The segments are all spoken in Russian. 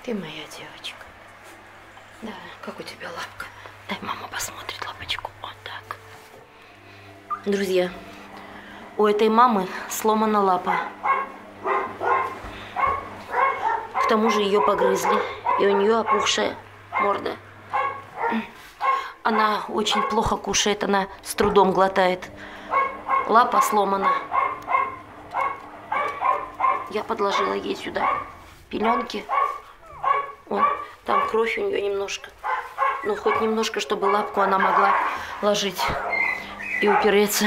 Ты моя девочка. Да, как у тебя лапка? Дай мама посмотрит лапочку. Вот так. Друзья, у этой мамы сломана лапа. К тому же ее погрызли, и у нее опухшая морда. Она очень плохо кушает, она с трудом глотает. Лапа сломана. Я подложила ей сюда пеленки. Вон, там кровь у нее немножко. Ну, хоть немножко, чтобы лапку она могла ложить и упереться.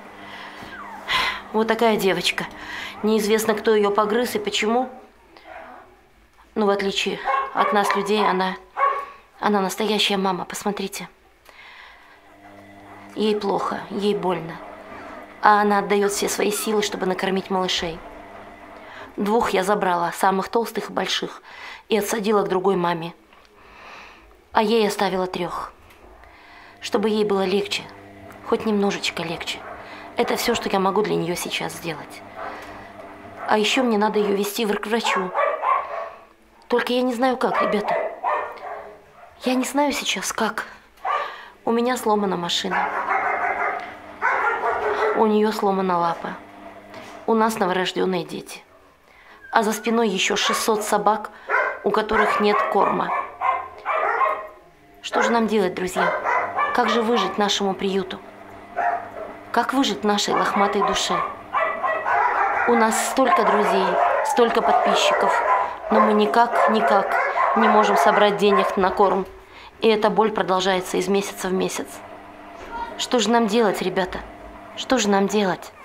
Вот такая девочка. Неизвестно, кто ее погрыз и почему. Но в отличие от нас, людей, она настоящая мама. Посмотрите. Ей плохо, ей больно. А она отдает все свои силы, чтобы накормить малышей. 2 я забрала, самых толстых и больших, и отсадила к другой маме. А ей оставила 3, чтобы ей было легче, хоть немножечко легче. Это все, что я могу для нее сейчас сделать. А еще мне надо ее везти к врачу. Только я не знаю как, ребята. Я не знаю сейчас как. У меня сломана машина. У нее сломана лапа. У нас новорожденные дети. А за спиной еще 600 собак, у которых нет корма. Что же нам делать, друзья? Как же выжить нашему приюту? Как выжить нашей лохматой душе? У нас столько друзей, столько подписчиков, но мы никак не можем собрать денег на корм. И эта боль продолжается из месяца в месяц. Что же нам делать, ребята? Что же нам делать?